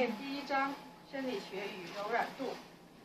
念第一章生理学与柔软度。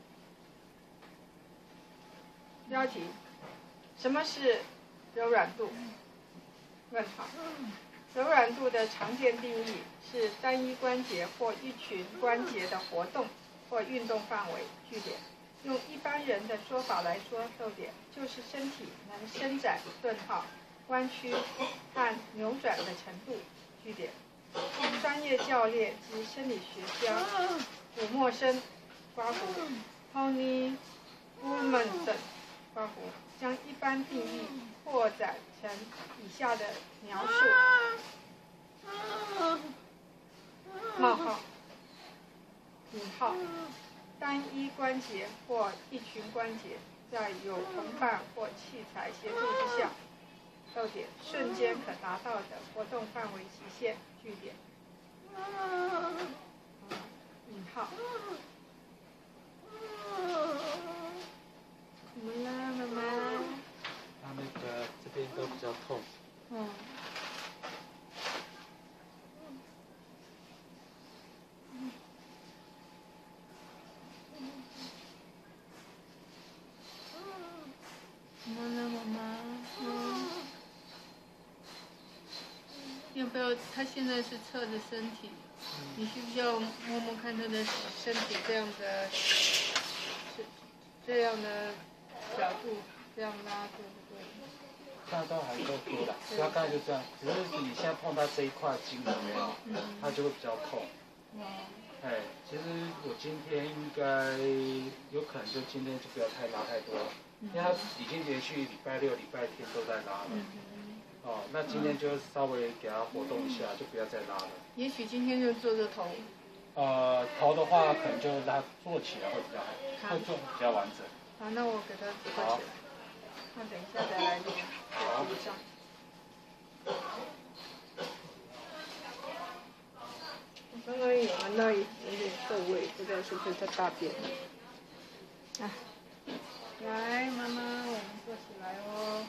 标题：什么是柔软度？问号。柔软度的常见定义是单一关节或一群关节的活动或运动范围。句点。用一般人的说法来说，逗点就是身体能伸展、顿号、弯曲和扭转的程度。句点。专业教练及生理学家古默生（括弧 Tony Woolman） 括弧将一般定义扩展成以下的描述：冒号引号单一关节或一群关节在有同伴或器材协助之下，逗点瞬间可达到的活动范围极限。句点。引号。怎么啦，妈妈？ 他那个这边都比较痛。 怎么了，妈妈？要不要？他现在是侧着身体，你需不需要摸摸看他的身体这样的角度，这样拉对不对？ 那都还够多的，所以他刚才就这样，只是你现在碰到这一块筋有没有？它就会比较痛。哎，其实我今天应该有可能就今天就不要太拉太多，因为他已经连续礼拜六、礼拜天都在拉了。哦，那今天就稍微给他活动一下，就不要再拉了。 也许今天就做个头。 头的话可能就让他做起来会比较好，会做比较完整。 好，那我给他做起来。那等一下再来练。好。我刚刚有闻到有点臭味，不知道是不是他大便。啊，来，妈妈，我们做起来哦。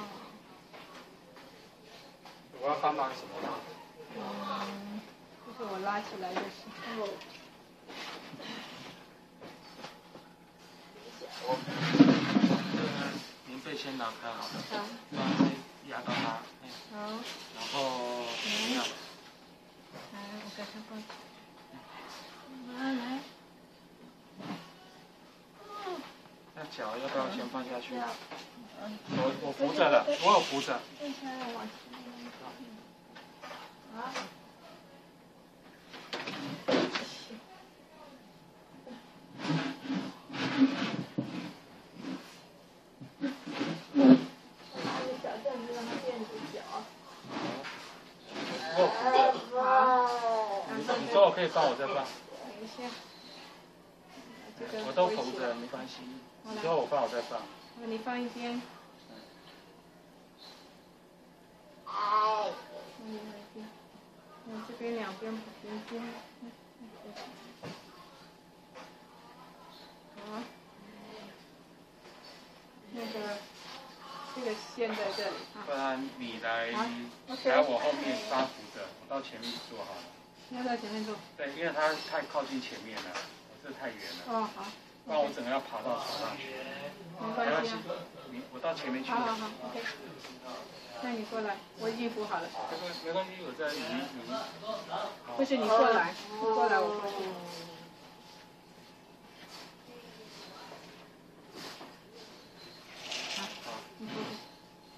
我要帮忙什么吗？ 就是我拉起来的时候。 棉被先拿开好了。 好。 不然会压到它。 好。 然后怎么样？ 来，我给它放。妈妈来。 那脚要不要先放下去？我扶着了，我有扶着。 啊。小凳子让它垫着脚。好。 你说我可以放，我再放。 等一下。 我都扶着，没关系。你说我放，我再放。 你放一边。这边两边不平均。好。这个线在这里啊。 不然你来我后面搭扶着，我到前面坐好了。 你要在前面坐。对， 因为它太靠近前面了，我这太远了。好。不然我整个要爬到床上去。 没关系啊。 我到前面去。 好 ，OK。那你过来，我已经扶好了。 没关系，我在你。 不是你过来，你过来，我过去。好，你过去。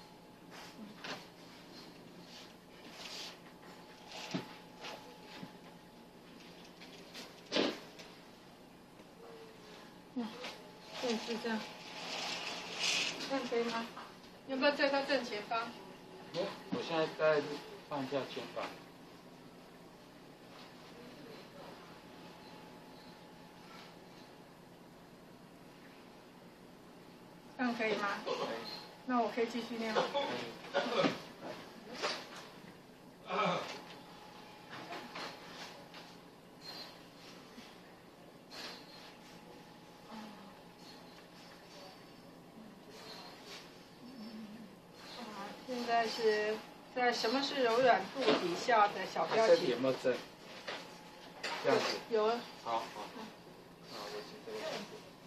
对，是这样。这样可以吗？要不要在他正前方？ 我现在在放下肩膀。 这样可以吗？可以。那我可以继续练吗？现在是在什么是柔软度底下的小标题。 有没有正？ 这样子。 有啊。 好好。我请这个先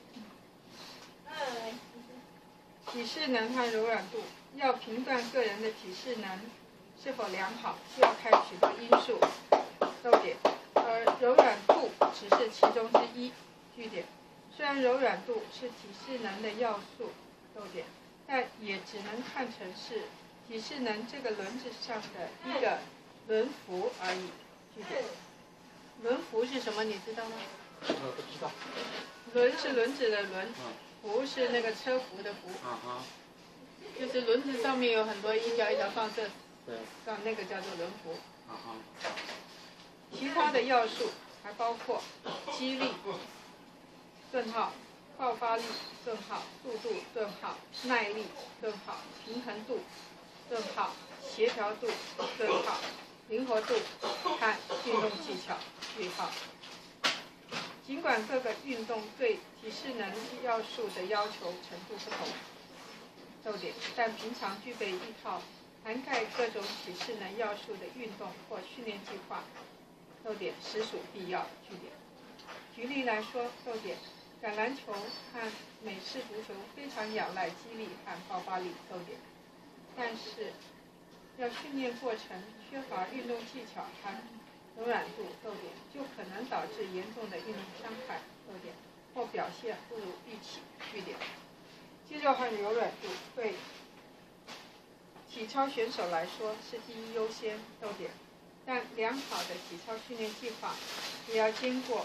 生。 体适能和柔软度，要评断个人的体适能是否良好，就要看许多因素。逗点，而柔软度只是其中之一。句点，虽然柔软度是体适能的要素。逗点，但也只能看成是体适能这个轮子上的一个轮辐而已。句点，轮辐是什么？你知道吗？ 不知道。 轮是轮子的轮，辐是那个车辐的辐。就是轮子上面有很多一条一条放射上，那个叫做轮辐。其他的要素还包括肌力、顿号、爆发力、顿号、速度、顿号、耐力、顿号、平衡度、顿号、协调度、顿号、灵活度和运动技巧。句号。尽管各个运动对体适能要素的要求程度不同。逗点，但平常具备一套涵盖各种体适能要素的运动或训练计划。逗点，实属必要。句点。举例来说，逗点，橄榄球和美式足球非常仰赖肌力和爆发力。逗点，但是要训练过程缺乏运动技巧和柔软度。逗点，就可能导致严重的运动伤害。逗点，或表现不如预期。句点。肌肉和柔软度对体操选手来说是第一优先。逗点，但良好的体操训练计划也要兼顾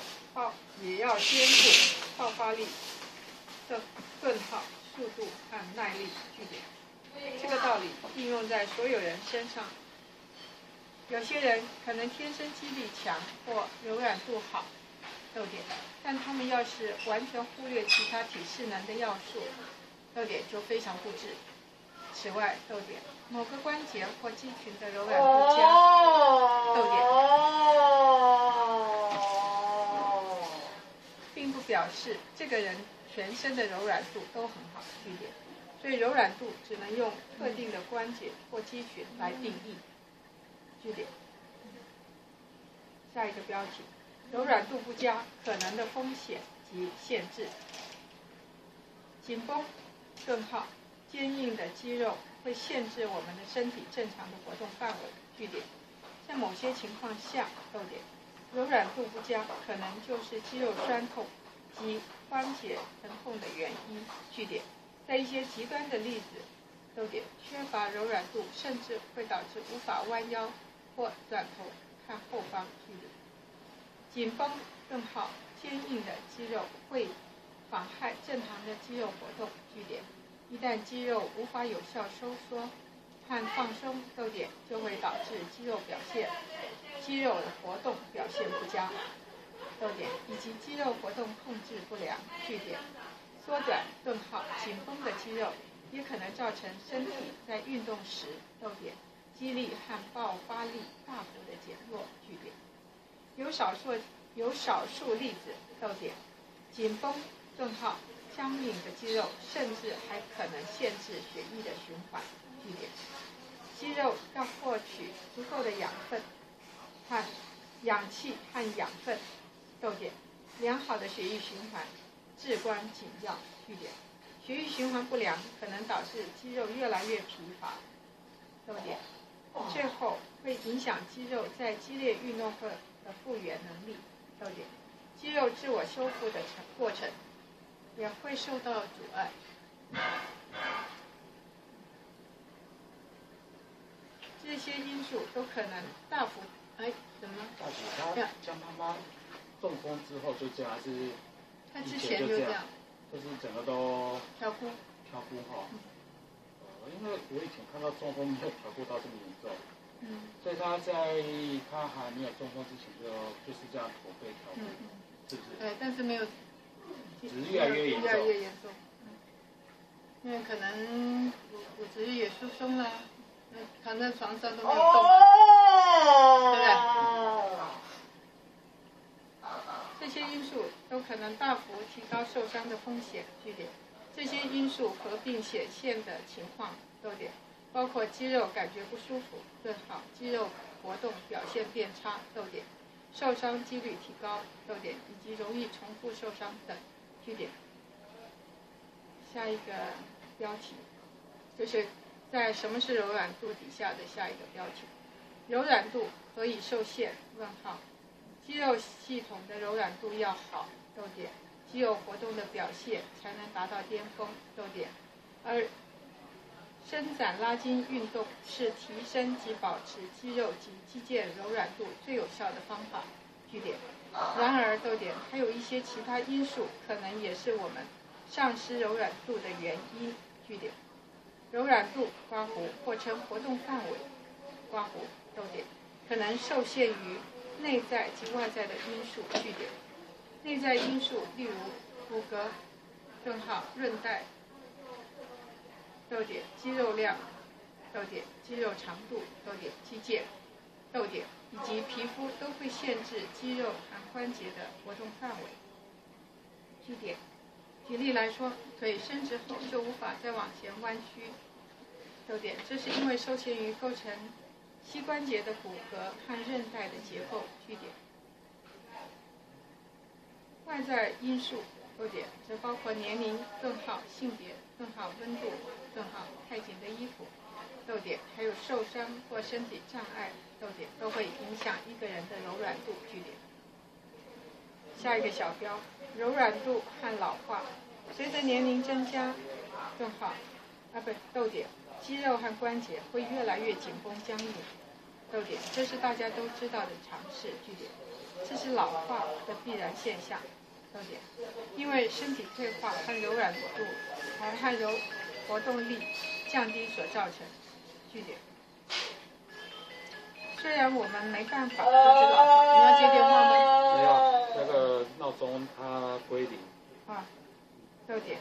爆发力、顿号、速度和耐力。句点，这个道理应用在所有人身上。有些人可能天生肌力强或柔软度好。逗点，但他们要是完全忽略其他体适能的要素。逗点，就非常不智。此外，逗点，某个关节或肌群的柔软度佳。逗点，并不表示这个人全身的柔软度都很好。句点，所以柔软度只能用特定的关节或肌群来定义。句点。下一个标题，柔软度不佳可能的风险及限制。紧绷、顿号、坚硬的肌肉会限制我们的身体正常的活动范围。句点，在某些情况下，逗点，柔软度不佳可能就是肌肉酸痛及关节疼痛的原因。句点，在一些极端的例子，逗点，缺乏柔软度甚至会导致无法弯腰或转头看后方。句点，紧绷、顿号、坚硬的肌肉会妨害正常的肌肉活动。句点，一旦肌肉无法有效收缩和放松。逗点，就会导致肌肉活动表现不佳。逗点，以及肌肉活动控制不良。句点，缩短、顿号、紧绷的肌肉也可能造成身体在运动时，逗点，肌力和爆发力大幅的减弱。句点，有少数例子，逗点，紧绷、顿号、僵硬的肌肉甚至还可能限制血液的循环。句点，肌肉要获取足够的氧气和养分。逗点，良好的血液循环至关紧要。句点，血液循环不良可能导致肌肉越来越疲乏。逗点，最后会影响肌肉在激烈运动后的复原能力。逗点，肌肉自我修复的过程也会受到阻碍。这些因素都可能大幅怎么？ 大姐，他江妈妈中风之后就这样，还是他之前就这样， 就是整个都挑骨哈。因为我以前看到中风没有挑骨到这么严重。所以他在他还没有中风之前就是这样驼背挑骨，是不是？ 对，但是没有， 只是越来越严重。因为可能骨质也疏松了，躺在床上都没有动，对不对？这些因素都可能大幅提高受伤的风险。句点，这些因素合并显现的情况。逗点，包括肌肉感觉不舒服。顿号，肌肉活动表现变差。逗点， 受伤几率提高，逗点，以及容易重复受伤等，句点。下一个标题就是在什么是柔软度底下的下一个标题，柔软度何以受限？问号。肌肉系统的柔软度要好，逗点，肌肉活动的表现才能达到巅峰，逗点，而伸展拉筋运动是提升及保持肌肉及肌腱柔软度最有效的方法，句点。然而，逗点，还有一些其他因素可能也是我们丧失柔软度的原因，句点。柔软度括弧或称活动范围括弧，逗点，可能受限于内在及外在的因素，句点。内在因素例如骨骼，顿号，韧带，逗点，肌肉量，逗点，肌肉长度，逗点，肌腱，逗点，以及皮肤都会限制肌肉和关节的活动范围，句点。举例来说，腿伸直后就无法再往前弯曲，逗点，这是因为受限于构成膝关节的骨骼和韧带的结构，句点。外在因素，逗点，则包括年龄，顿号，性别，顿号，温度，顿号，太紧的衣服，逗点，还有受伤或身体障碍，逗点，都会影响一个人的柔软度，句点。下一个小标，柔软度和老化，随着年龄增加，顿号，逗点，肌肉和关节会越来越紧绷僵硬，逗点，这是大家都知道的常识，句点。这是老化的必然现象，逗点，因为身体退化和柔软度和活动力降低所造成，句点。虽然我们没办法阻止老化，你要接电话吗？ 没有，那个闹钟它归零。 逗点。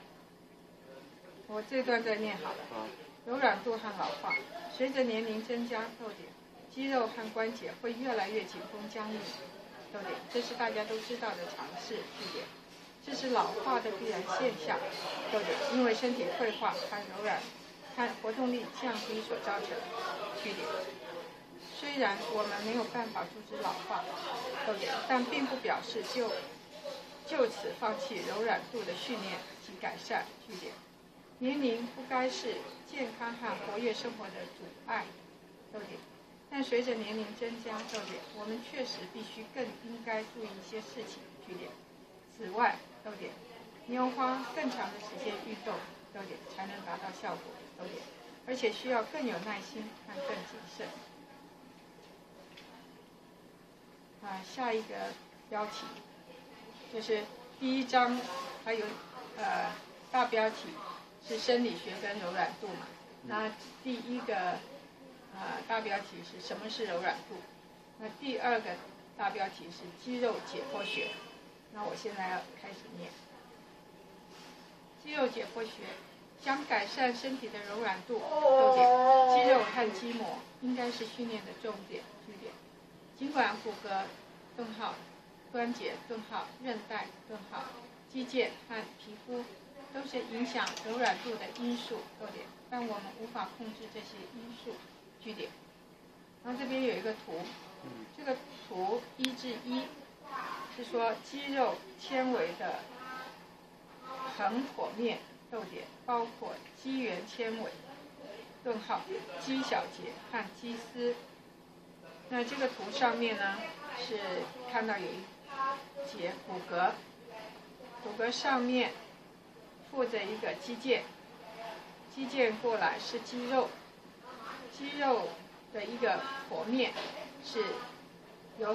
我这段再念好了。柔软度和老化，随着年龄增加，逗点，肌肉和关节会越来越紧绷僵硬，逗点，这是大家都知道的常识，句点。这是老化的必然现象，逗点，因为身体退化和柔软和活动力降低所造成，句点。虽然我们没有办法阻止老化，逗点，但并不表示就此放弃柔软度的训练及改善，句点。年龄不该是健康和活跃生活的阻碍，逗点。但随着年龄增加，逗点，我们确实必须更应该注意一些事情，句点。此外，逗点，你要花更长的时间运动，逗点，才能达到效果，逗点，而且需要更有耐心和更谨慎。下一个标题就是第一章，还有大标题是生理学跟柔软度嘛。那第一个大标题是什么是柔软度？那第二个大标题是肌肉解剖学。那我现在要开始念。肌肉解剖学想改善身体的柔软度，逗点，肌肉和肌膜应该是训练的重点，句点。尽管骨骼，顿号，关节，顿号，韧带，顿号，肌腱和皮肤都是影响柔软度的因素，逗点，但我们无法控制这些因素，句点。然后这边有一个图，这个图1至1是说肌肉纤维的横剖面，逗点，包括肌原纤维，顿号，肌小节和肌丝。那这个图上面呢，是看到有一节骨骼，骨骼上面附着一个肌腱，肌腱过来是肌肉，肌肉的一个剖面是有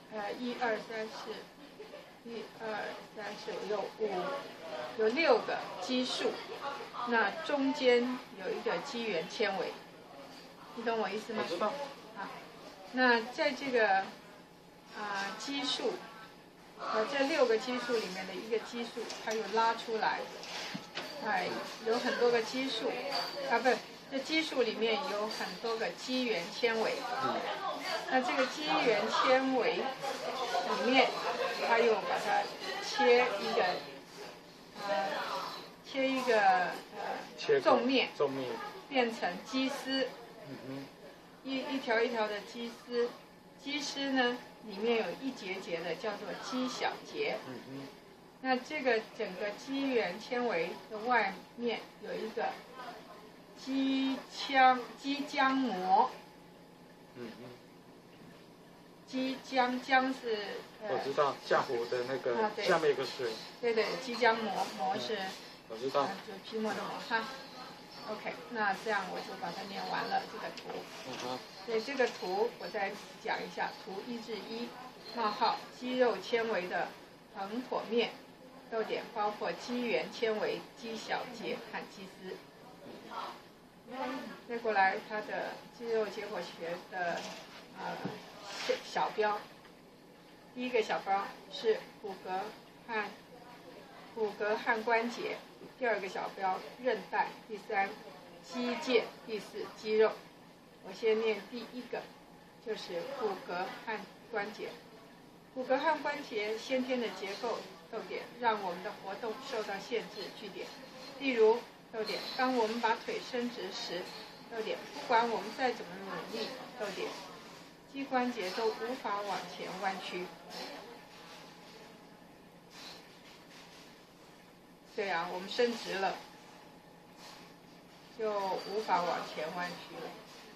有6个肌束，那中间有一个肌原纤维，你懂我意思吗？ 我知道。 那在这个肌束，这6个肌束里面的一个肌束，它有拉出来，有很多个肌束，这肌束里面有很多个肌原纤维。那这个肌原纤维里面，它又把它切一个纵面，变成肌丝。一条一条的肌丝，肌丝丝呢，里面有一节节的，叫做肌小节。那这个整个肌原纤维的外面有一个肌浆膜。肌浆是我知道浆糊的那个下面有个水。 对，肌浆膜是我知道。 就皮膜的膜哈。OK， 那这样我就把它念完了这个图。所以这个图我再讲一下，图1至1，冒号肌肉纤维的横剖面，逗点包括肌原纤维、肌小节和肌丝。再过来它的肌肉解剖学的小标，第一个小标是骨骼和关节，第二个小标韧带，第3肌腱，第4肌肉。我先念第一个，就是骨骼和关节。骨骼和关节先天的结构，逗点，让我们的活动受到限制，句点。例如，逗点，当我们把腿伸直时，逗点，不管我们再怎么努力，逗点，肌关节都无法往前弯曲。对啊，我们伸直了，就无法往前弯曲了。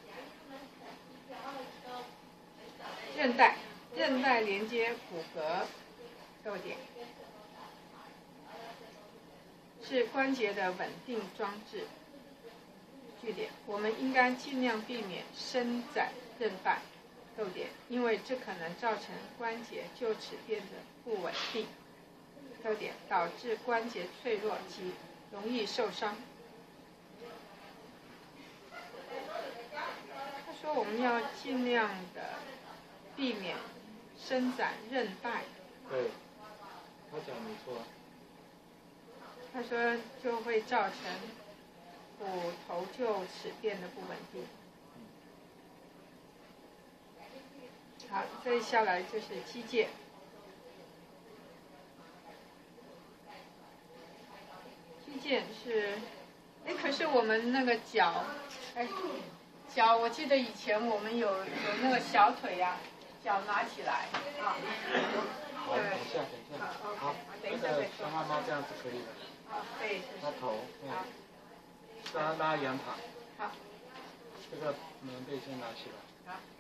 韧带连接骨骼，逗点，是关节的稳定装置，句点。我们应该尽量避免伸展韧带，逗点，因为这可能造成关节就此变得不稳定，逗点，导致关节脆弱及容易受伤。他说我们要尽量的避免伸展韧带。 对，他讲没错。 他说就会造成骨头就此变得不稳定。好，再下来就是肌腱。肌腱是，可是我们那个脚，脚我记得以前我们有那个小腿呀，脚拿起来啊。 好，等一下。好， 等一下再说。 妈妈这样子可以的。 对。 他头，拉仰躺。 好。 这个棉被先拿起来。 好。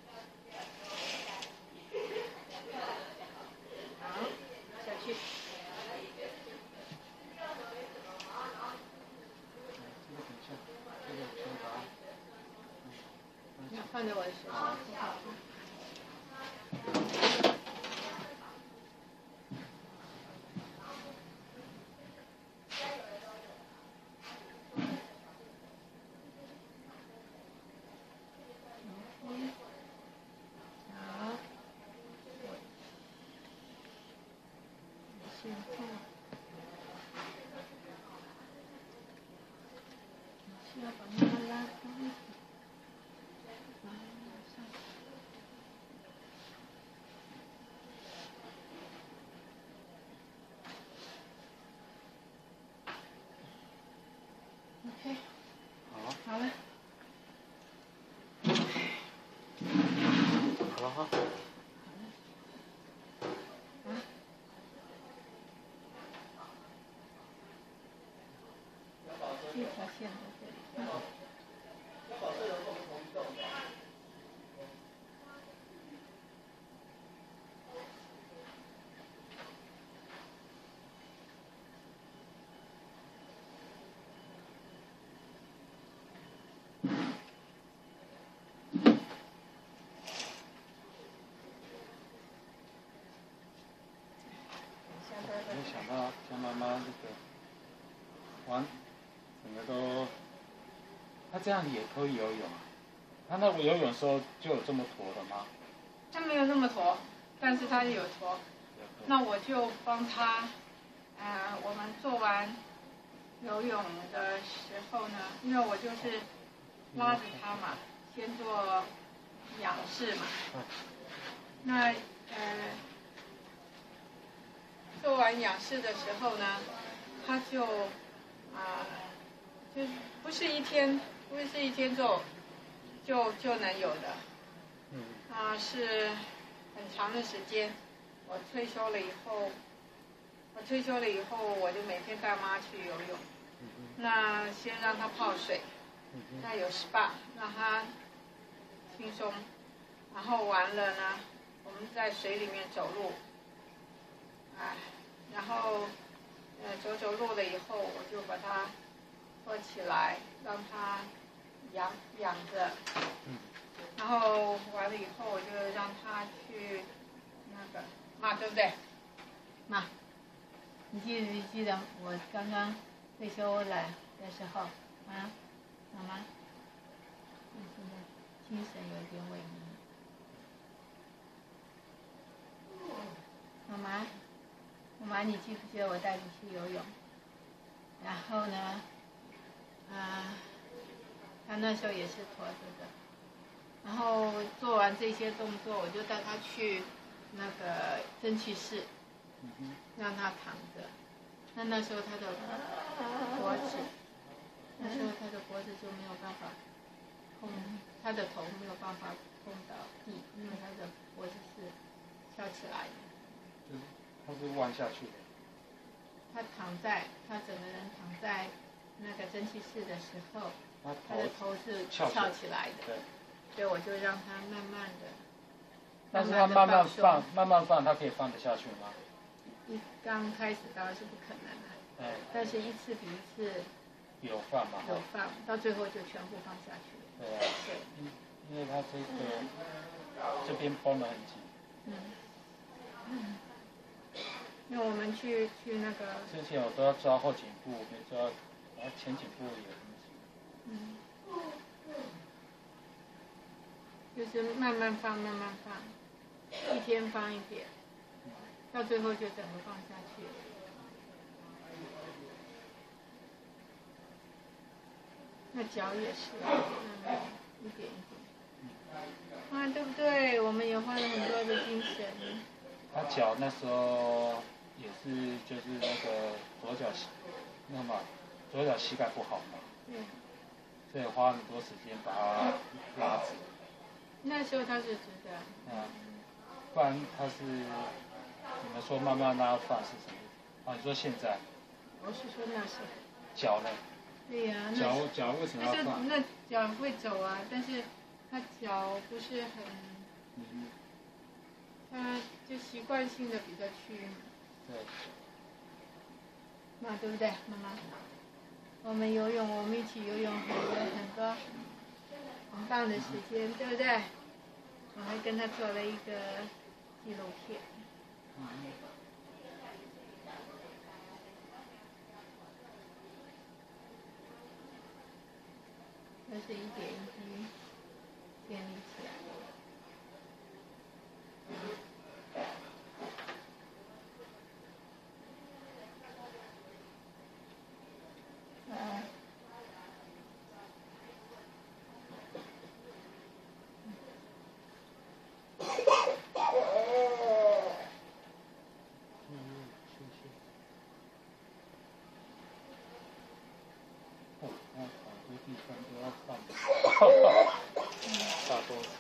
好，下去。放在我的手上。要把它拉高一点。OK， 好了。 好了哈。 一条线在这里。 没想到像妈妈这个整个都，他这样也可以游泳啊？他那游泳的时候就有这么驼的吗？ 他没有那么驼，但是他有驼。那我就帮他，我们做完游泳的时候呢，因为我就是拉着他嘛，先做仰视嘛。那做完仰视的时候呢，他就就不是一天做就能有的。 是很长的时间。我退休了以后，我就每天带妈去游泳。那先让她泡水，那有 SPA， 让她轻松。然后完了呢，我们在水里面走路，然后走路了以后，我就把它拖起来，让它养着。然后完了以后，我就让他去那个妈，对不对？妈，你记得我刚刚退休来的时候啊，妈妈，你现在精神有点萎靡。妈妈，你记不记得我带你去游泳？然后呢，他那时候也是驼着的。然后做完这些动作，我就带他去那个蒸汽室，让他躺着。那时候他的脖子就没有办法碰，他的头没有办法碰到地，因为他的脖子是翘起来的。 他是弯下去的。他整个人躺在那个蒸汽室的时候，他的头是翘起来的。对。所以我就让他慢慢的。但是他慢慢放，他可以放得下去吗？刚开始当然是不可能的。但是一次比一次。有放嘛？有放，到最后就全部放下去了。对啊。对。因为他这边绷得很紧。因为我们去那个。之前我都要抓后颈部，没抓，然后前颈部也很紧。就是慢慢放，一天放一点，到最后就整个放下去。那脚也是，一点一点。对不对？我们也花了很多的精神。他脚那时候也是，就是那个左脚膝盖不好嘛。所以花很多时间把它拉直。那时候他是直的。不然他是，你们说慢慢拉放是什么意思？你说现在？我是说那时候。脚呢？对呀。脚为什么要放？那脚会走啊，但是他脚不是很，他就习惯性的比较屈。对。妈，对不对，妈妈？我们一起游泳很多很棒的时间，对不对？我还跟他做了一个纪录片。这是一点一滴建立起来的。大多数。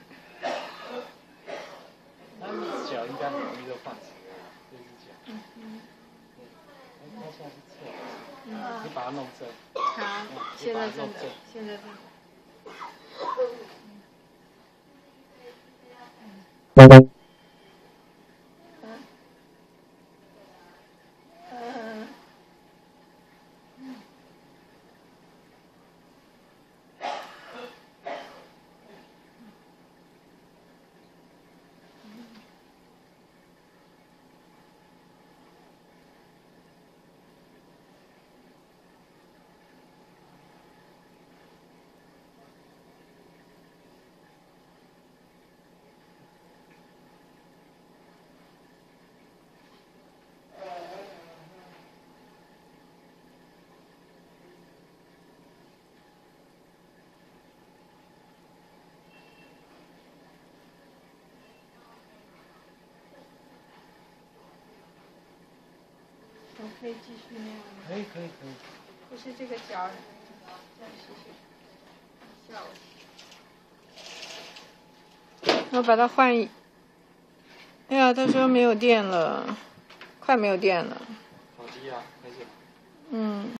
那脚应该很容易就放直了，这只脚。它现在是侧。你把它弄正。好，现在正的。我可以继续那样吗？可以。不是这个脚，这样试试。下午。 我把它换一。哎呀，他说没有电了，快没有电了。 手机啊，没事。 嗯。